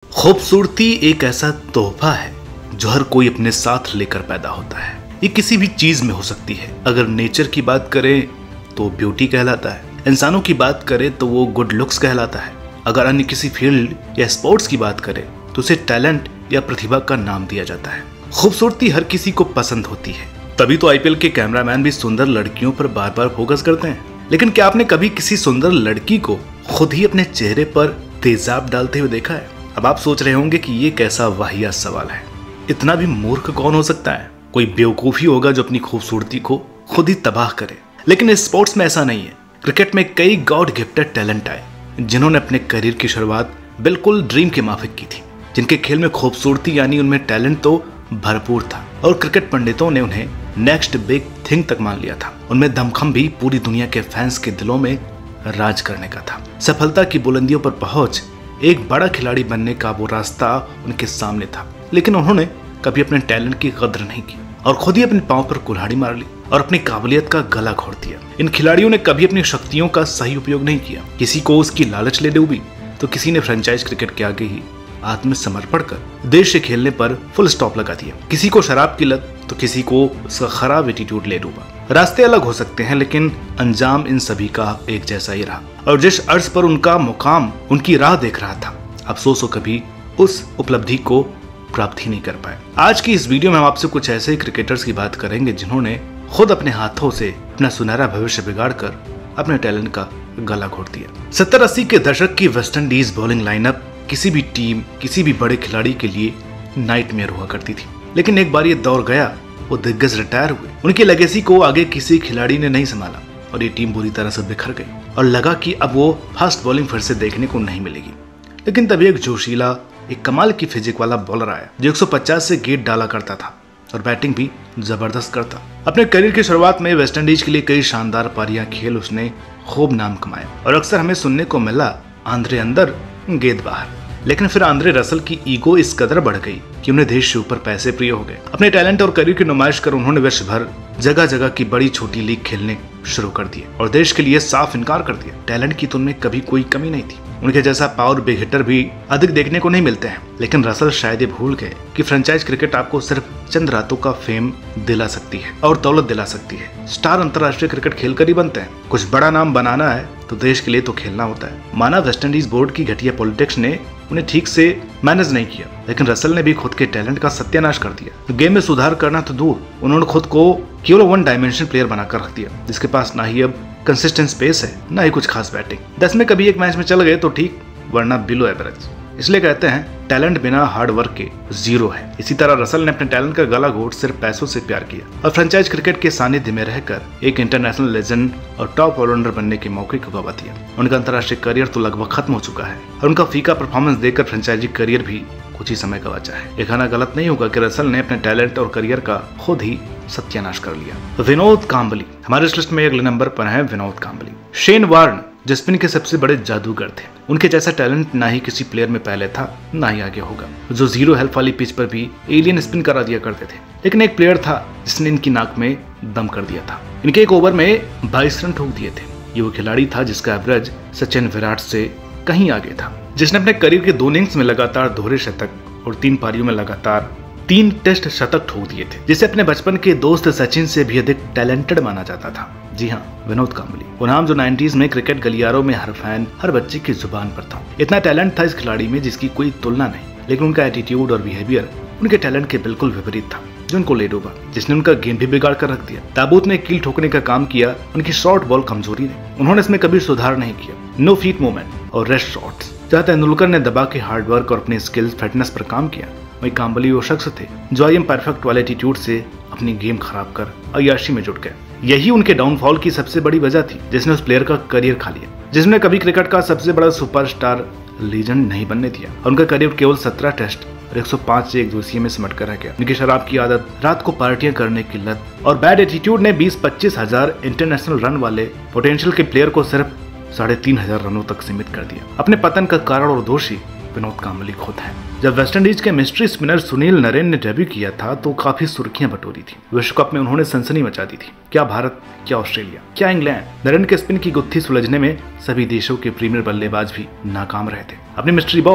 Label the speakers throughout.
Speaker 1: खूबसूरती एक ऐसा तोहफा है जो हर कोई अपने साथ लेकर पैदा होता है। ये किसी भी चीज में हो सकती है। अगर नेचर की बात करें तो ब्यूटी कहलाता है, इंसानों की बात करें तो वो गुड लुक्स कहलाता है, अगर अन्य किसी फील्ड या स्पोर्ट्स की बात करें तो उसे टैलेंट या प्रतिभा का नाम दिया जाता है। खूबसूरती हर किसी को पसंद होती है, तभी तो आईपीएल के कैमरामैन भी सुंदर लड़कियों पर बार बार फोकस करते हैं। लेकिन क्या आपने कभी किसी सुंदर लड़की को खुद ही अपने चेहरे पर तेजाब डालते हुए देखा है? अब आप सोच रहे होंगे कि ये कैसा वाहियात सवाल है, इतना भी मूर्ख कौन हो सकता है? कोई बेवकूफी होगा जो अपनी खूबसूरती को खुद ही तबाह करे। लेकिन इस स्पोर्ट्स में ऐसा नहीं है। क्रिकेट में कई गॉड गिफ्टेड टैलेंट आए जिन्होंने अपने करियर की शुरुआत बिल्कुल ड्रीम के माफिक की थी, जिनके खेल में खूबसूरती यानी उनमें टैलेंट तो भरपूर था और क्रिकेट पंडितों ने उन्हें नेक्स्ट बिग थिंग तक मान लिया था। उनमें दमखम भी पूरी दुनिया के फैंस के दिलों में राज करने का था। सफलता की बुलंदियों पर पहुंच एक बड़ा खिलाड़ी बनने का वो रास्ता उनके सामने था, लेकिन उन्होंने कभी अपने टैलेंट की कदर नहीं की और खुद ही अपने पांव पर कुल्हाड़ी मार ली और अपनी काबिलियत का गला घोट दिया। इन खिलाड़ियों ने कभी अपनी शक्तियों का सही उपयोग नहीं किया। किसी को उसकी लालच ले डूबी तो किसी ने फ्रेंचाइज क्रिकेट के आगे ही आत्मसमर्पण कर देश से खेलने पर फुल स्टॉप लगा दिया। किसी को शराब की लत तो किसी को उसका खराब एटीट्यूड ले डूबा। रास्ते अलग हो सकते हैं लेकिन अंजाम इन सभी का एक जैसा ही रहा और जिस अर्ज पर उनका मुकाम उनकी राह देख रहा था, अफसोस हो कभी उस उपलब्धि को प्राप्त ही नहीं कर पाए। आज की इस वीडियो में हम आपसे कुछ ऐसे क्रिकेटर्स की बात करेंगे जिन्होंने खुद अपने हाथों से अपना सुनहरा भविष्य बिगाड़ कर अपने टैलेंट का गला घोट दिया। 70-80 के दशक की वेस्ट इंडीज बॉलिंग लाइनअप किसी भी टीम, किसी भी बड़े खिलाड़ी के लिए नाइटमेयर हुआ करती थी। लेकिन एक बार ये दौर गया, वो दिग्गज रिटायर हुए, उनकी लेगेसी को आगे किसी खिलाड़ी ने नहीं संभाला और ये टीम बुरी तरह से बिखर गई और लगा कि अब वो फास्ट बॉलिंग फिर से देखने को नहीं मिलेगी। लेकिन तभी एक जोशीला, एक कमाल की फिजिक वाला बॉलर आया जो 150 से गेट डाला करता था और बैटिंग भी जबरदस्त करता। अपने करियर की शुरुआत में वेस्ट इंडीज के लिए कई शानदार पारियां खेल उसने खूब नाम कमाया और अक्सर हमें सुनने को मिला आंद्रे अंदर गेंद बाहर। लेकिन फिर आंद्रे रसल की ईगो इस कदर बढ़ गई कि उन्हें देश से ऊपर पैसे प्रिय हो गए। अपने टैलेंट और करियर की नुमाइश कर उन्होंने विश्व भर जगह जगह की बड़ी छोटी लीग खेलने शुरू कर दिए और देश के लिए साफ इनकार कर दिया। टैलेंट की तो उनमें कभी कोई कमी नहीं थी। उनके जैसा पावर बिग हिटर भी अधिक देखने को नहीं मिलते हैं। लेकिन रसल शायद ये भूल गए कि फ्रेंचाइज क्रिकेट आपको सिर्फ चंद रातों का फेम दिला सकती है और दौलत दिला सकती है। स्टार अंतर्राष्ट्रीय क्रिकेट खेलकर ही बनते हैं। कुछ बड़ा नाम बनाना है तो देश के लिए तो खेलना होता है। माना वेस्ट इंडीज बोर्ड की घटिया पॉलिटिक्स ने उन्हें ठीक से मैनेज नहीं किया, लेकिन रसल ने भी खुद के टैलेंट का सत्यानाश कर दिया। गेम में सुधार करना तो दूर, उन्होंने खुद को केवल वन डायमेंशन प्लेयर बनाकर रख दिया जिसके पास ना ही अब कंसिस्टेंट स्पेस है ना ही कुछ खास बैटिंग। 10 में कभी एक मैच में चल गए तो ठीक, वरना बिलो एवरेज। इसलिए कहते हैं टैलेंट बिना हार्ड वर्क के जीरो है। इसी तरह रसल ने अपने टैलेंट का गला घोट सिर्फ पैसों से प्यार किया और फ्रेंचाइज क्रिकेट के सानिध्य में रहकर एक इंटरनेशनल लेजेंड और टॉप ऑलराउंडर बनने के मौके को गवा दिया। उनका अंतर्राष्ट्रीय करियर तो लगभग खत्म हो चुका है और उनका फीका परफॉर्मेंस देखकर फ्रेंचाइजी करियर भी कुछ ही समय गवाचा है। ये कहना गलत नहीं होगा कि रसल ने अपने टैलेंट और करियर का खुद ही सत्यानाश कर लिया। विनोद कांबली हमारे इस लिस्ट में अगले नंबर पर है। विनोद कांबली शेन वार्न जो स्पिन के सबसे बड़े जादूगर थे। उनके जैसा टैलेंट ना ही किसी प्लेयर में पहले था ना ही आगे होगा, जो जीरो हेल्प वाली पिच पर भी एलियन स्पिन करा दिया करते थे। लेकिन एक प्लेयर था जिसने इनकी नाक में दम कर दिया था। इनके एक ओवर में 22 रन ठोक दिए थे। ये वो खिलाड़ी था जिसका एवरेज सचिन विराट से कहीं आगे था, जिसने अपने करियर के 2 इनिंग्स में लगातार दोहरे शतक और 3 पारियों में लगातार 3 टेस्ट शतक ठोक दिए थे, जिसे अपने बचपन के दोस्त सचिन से भी अधिक टैलेंटेड माना जाता था। जी हाँ, विनोद कांबली, वो नाम जो 90s में क्रिकेट गलियारों में हर फैन, हर बच्चे की जुबान पर था। इतना टैलेंट था इस खिलाड़ी में जिसकी कोई तुलना नहीं, लेकिन उनका एटीट्यूड और बिहेवियर उनके टैलेंट के बिल्कुल विपरीत था, जो उनको ले डूबा, जिसने उनका गेम भी बिगाड़ कर रख दिया। ताबूत में कील ठोकने का काम किया उनकी शॉर्ट बॉल कमजोरी ने। उन्होंने इसमें कभी सुधार नहीं किया। नो फीट मूवमेंट और रेस्ट शॉट्स। जहाँ तेंदुलकर ने दबा के हार्ड वर्क और अपने स्किल्स फिटनेस पर काम किया, वही कांबली वो शख्स थे जो आई एम परफेक्ट वाले एटीट्यूड से अपनी गेम खराब कर अय्याशी में जुट गए। यही उनके डाउनफॉल की सबसे बड़ी वजह थी, जिसने उस प्लेयर का करियर खा लिया, जिसने कभी क्रिकेट का सबसे बड़ा सुपरस्टार लीजेंड नहीं बनने दिया। उनका करियर केवल 17 टेस्ट और 105 से एक दिवसीय में सिमट कर रह गया। उनकी शराब की आदत, रात को पार्टियां करने की लत और बैड एटीट्यूड ने 20-25 हजार इंटरनेशनल रन वाले पोटेंशियल के प्लेयर को सिर्फ 3,500 रनों तक सीमित कर दिया। अपने पतन का कारण और दोषी विनोद कांबली खुद है। जब वेस्टइंडीज के मिस्ट्री स्पिनर सुनील नरेन ने डेब्यू किया था तो काफी सुर्खियां बटोरी थी। विश्व कप में उन्होंने सनसनी मचा दी थी। क्या भारत, क्या ऑस्ट्रेलिया, क्या इंग्लैंड। नरेन के स्पिन की गुत्थी सुलझने में सभी देशों के प्रीमियर बल्लेबाज भी नाकाम रहे थे। अपनी मिस्ट्री बॉल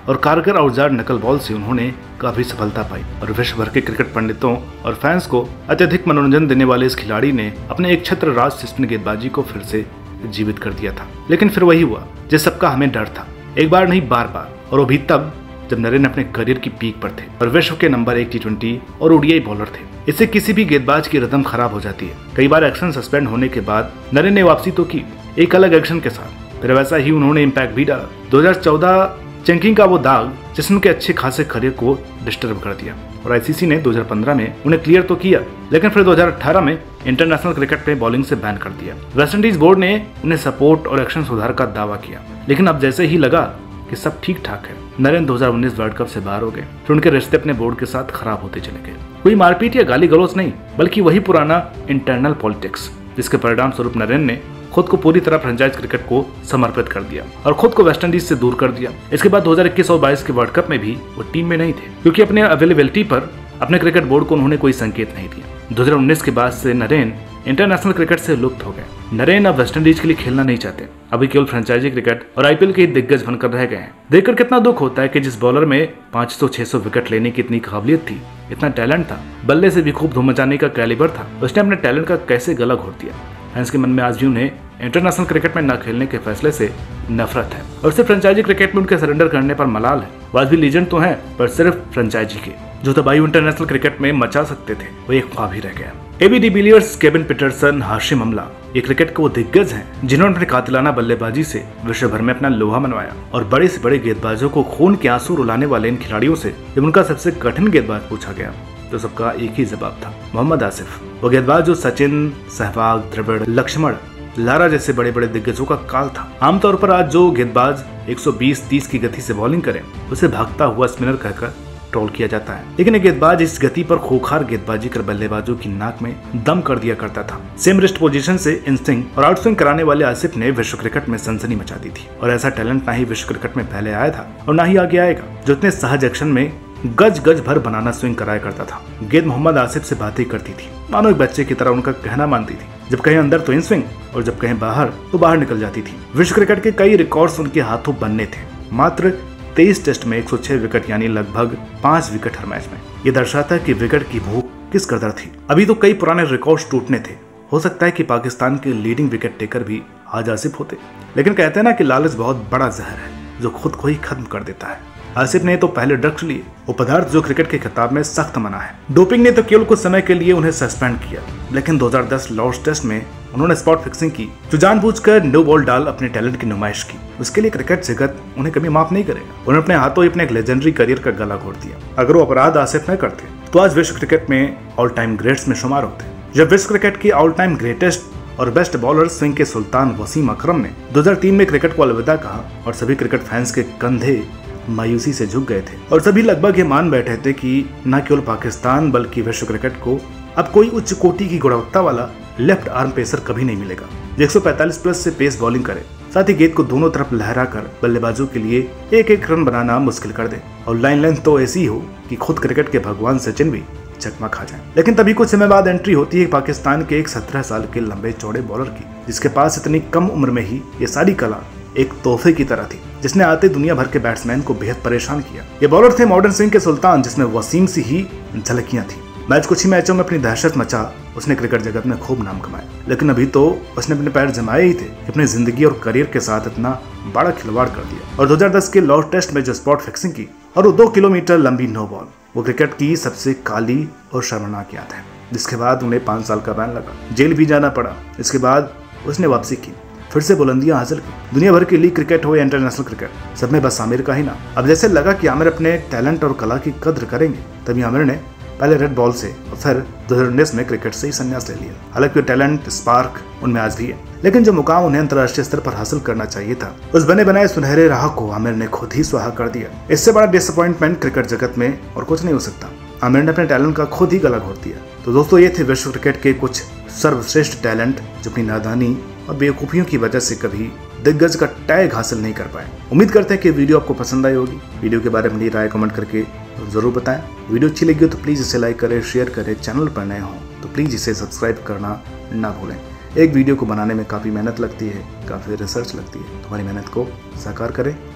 Speaker 1: और कारगर औजार नकल बॉल से उन्होंने काफी सफलता पाई और विश्व भर के क्रिकेट पंडितों और फैंस को अत्यधिक मनोरंजन देने वाले इस खिलाड़ी ने अपने एक छत्र राज से स्पिन गेंदबाजी को फिर से जीवित कर दिया था। लेकिन फिर वही हुआ जिस सबका हमें डर था, एक बार नहीं बार बार, और वो भी तब जब नरेन अपने करियर की पीक पर थे और विश्व के नंबर 1 T20 और ओडीआई बॉलर थे। इससे किसी भी गेंदबाज की रिदम खराब हो जाती है। कई बार एक्शन सस्पेंड होने के बाद नरेन ने वापसी तो की, एक अलग एक्शन के साथ, फिर वैसा ही उन्होंने इम्पैक्ट भी डाला। 2014 चेंकिंग का वो दाग जिसने उनके अच्छे खासे करियर को डिस्टर्ब कर दिया और आईसीसी ने 2015 में उन्हें क्लियर तो किया, लेकिन फिर 2018 में इंटरनेशनल क्रिकेट में बॉलिंग से बैन कर दिया। वेस्टइंडीज बोर्ड ने उन्हें सपोर्ट और एक्शन सुधार का दावा किया, लेकिन अब जैसे ही लगा कि सब ठीक ठाक है, नरेन 2019 वर्ल्ड कप से बाहर हो गए। फिर उनके रिश्ते अपने बोर्ड के साथ खराब होते चले गए। कोई मारपीट या गाली गलौज नहीं, बल्कि वही पुराना इंटरनल पॉलिटिक्स, जिसके परिणाम स्वरूप नरेन ने खुद को पूरी तरह फ्रेंचाइज क्रिकेट को समर्पित कर दिया और खुद को वेस्टइंडीज से दूर कर दिया। इसके बाद 2021 और 22 के वर्ल्ड कप में भी वो टीम में नहीं थे, क्योंकि अपने अवेलेबिलिटी पर अपने क्रिकेट बोर्ड को उन्होंने कोई संकेत नहीं दिया। 2019 के बाद से नरेन इंटरनेशनल क्रिकेट से लुप्त हो गए। नरेन अब वेस्टइंडीज के लिए खेलना नहीं चाहते, अभी केवल फ्रेंचाइजी क्रिकेट और आईपीएल के दिग्गज बनकर रह गए हैं। देखकर कितना दुख होता है कि जिस बॉलर में 500-600 विकेट लेने की इतनी काबिलियत थी, इतना टैलेंट था, बल्ले से भी खूब धूम मचाने का कैलिबर था, उसने अपने टैलेंट का कैसे गला घोट दिया। फैंस के मन में आज भी उन्हें इंटरनेशनल क्रिकेट में न खेलने के फैसले से नफरत है और सिर्फ फ्रेंचाइजी क्रिकेट में उनके सरेंडर करने पर मलाल है। वो आज भी लीजेंड तो हैं, पर सिर्फ फ्रेंचाइजी के। जो तबाही इंटरनेशनल क्रिकेट में मचा सकते थे, वो एक ख्वाब ही रह गया। AB de Villiers, Kevin Pietersen, Hashim Amla, ये क्रिकेट के वो दिग्गज हैं जिन्होंने अपने कातिलाना बल्लेबाजी से विश्व भर में अपना लोहा मनवाया और बड़े से बड़े गेंदबाजों को खून के आंसू रुलाने वाले इन खिलाड़ियों से जब उनका सबसे कठिन गेंदबाज पूछा गया तो सबका एक ही जवाब था, मोहम्मद आसिफ। वो गेंदबाज जो सचिन, सहवाग, द्रविड़, लक्ष्मण, लारा जैसे बड़े बड़े दिग्गजों का काल था। आमतौर पर आज जो गेंदबाज 120-30 की गति से बॉलिंग करे उसे भागता हुआ स्पिनर कहकर ट्रोल किया जाता है, लेकिन एक गेंदबाज इस गति पर खोखार गेंदबाजी कर बल्लेबाजों की नाक में दम कर दिया करता था। सेम रिस्ट पोजीशन से इन स्विंग और आउट स्विंग कराने वाले आसिफ ने विश्व क्रिकेट में सनसनी मचा दी थी और ऐसा टैलेंट ना ही विश्व क्रिकेट में पहले आया था और ना ही आगे आएगा, जो इतने सहज एक्शन में गज गज भर बनाना स्विंग कराया करता था। गेंद मोहम्मद आसिफ से बातें करती थी, मानो एक बच्चे की तरह उनका कहना मानती थी। जब कहीं अंदर तो इन स्विंग और जब कहीं बाहर तो बाहर निकल जाती थी। विश्व क्रिकेट के कई रिकॉर्ड्स उनके हाथों बनने थे। मात्र 23 टेस्ट में 106 विकेट यानी लगभग 5 विकेट हर मैच में। ये दर्शाता है कि विकेट की भूख किस कदर थी। अभी तो कई पुराने रिकॉर्ड्स टूटने थे। हो सकता है कि पाकिस्तान के लीडिंग विकेट टेकर भी आज आसिफ होते, लेकिन कहते हैं ना कि लालच बहुत बड़ा जहर है जो खुद को ही खत्म कर देता है। आसिफ ने तो पहले ड्रग्स लिए, वो पदार्थ जो क्रिकेट के खिताब में सख्त मना है। डोपिंग ने तो केवल कुछ समय के लिए उन्हें सस्पेंड किया, लेकिन 2010 लॉर्ड्स टेस्ट में उन्होंने स्पॉट फिक्सिंग की, जो जानबूझकर नो बॉल डाल अपने टैलेंट की नुमाइश की। उसके लिए क्रिकेट जगत उन्हें कभी माफ नहीं करेगा। उन्होंने अपने हाथों ही अपने एक लेजेंडरी करियर का गला घोट दिया। अगर वो अपराध आसिफ न करते तो आज विश्व क्रिकेट में ऑल टाइम ग्रेट्स में शुमार होते। जब विश्व क्रिकेट की ऑल टाइम ग्रेटेस्ट और बेस्ट बॉलर स्विंग के सुल्तान वसीम अकरम ने 2003 में क्रिकेट को अलविदा कहा और सभी क्रिकेट फैंस के कंधे मायूसी से झुक गए थे और सभी लगभग ये मान बैठे थे कि न केवल पाकिस्तान बल्कि विश्व क्रिकेट को अब कोई उच्च कोटि की गुणवत्ता वाला लेफ्ट आर्म पेसर कभी नहीं मिलेगा जो 145 प्लस से पेस बॉलिंग करे, साथ ही गेंद को दोनों तरफ लहरा कर बल्लेबाजों के लिए एक एक रन बनाना मुश्किल कर दे और लाइन लेंथ तो ऐसी हो कि खुद क्रिकेट के भगवान सचिन भी चकमा खा जाए। लेकिन तभी कुछ समय बाद एंट्री होती है पाकिस्तान के एक 17 साल के लंबे चौड़े बॉलर की, जिसके पास इतनी कम उम्र में ही ये सारी कला एक तोहफे की तरह थी, जिसने आते दुनिया भर के बैट्समैन को बेहद परेशान किया। ये बॉलर थे मॉडर्न स्विंग के सुल्तान, जिसमें वसीम सी ही झलकियां थी। मैच कुछ ही मैचों में अपनी दहशत मचा उसने क्रिकेट जगत में खूब नाम कमाया, लेकिन अभी तो उसने अपने पैर जमाए ही थे कि अपनी जिंदगी और करियर के साथ इतना बड़ा खिलवाड़ कर दिया। और 2010 के लॉर्ड्स टेस्ट में जो स्पॉट फिक्सिंग की और वो 2 किलोमीटर लंबी नो बॉल, वो क्रिकेट की सबसे काली और शर्मनाक याद है, जिसके बाद उन्हें 5 साल का बैन लगा, जेल भी जाना पड़ा। इसके बाद उसने वापसी की, फिर से बुलंदियां हासिल की। दुनिया भर की लीग क्रिकेट हो या इंटरनेशनल क्रिकेट, सब में बस आमिर का ही नाम। अब जैसे लगा कि आमिर अपने टैलेंट और कला की कद्र करेंगे, तभी आमिर ने पहले रेड बॉल से और फिर 2019 में क्रिकेट से ही संन्यास ले लिया। हालांकि टैलेंट स्पार्क उनमें आज भी है, लेकिन जो मुकाम उन्हें अंतर्राष्ट्रीय स्तर पर हासिल करना चाहिए था, उस बने बनाए सुनहरे राह को आमिर ने खुद ही स्वाहा कर दिया। इससे बड़ा डिसअपॉइंटमेंट क्रिकेट जगत में और कुछ नहीं हो सकता। आमिर ने अपने टैलेंट का खुद ही गला घोट दिया। तो दोस्तों, ये थे विश्व क्रिकेट के कुछ सर्वश्रेष्ठ टैलेंट जो अपनी नादानी और बेवकूफियों की वजह से कभी दिग्गज का टैग हासिल नहीं कर पाए। उम्मीद करते हैं कि वीडियो आपको पसंद आई होगी। वीडियो के बारे में अपनी राय कमेंट करके जरूर बताएं। वीडियो अच्छी लगी हो तो प्लीज़ इसे लाइक करें, शेयर करें। चैनल पर नए हों तो प्लीज़ इसे सब्सक्राइब करना ना भूलें। एक वीडियो को बनाने में काफ़ी मेहनत लगती है, काफ़ी रिसर्च लगती है। तुम्हारी मेहनत को साकार करें।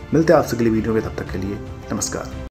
Speaker 1: मिलते हैं आपसे अगली वीडियो में, तब तक के लिए नमस्कार।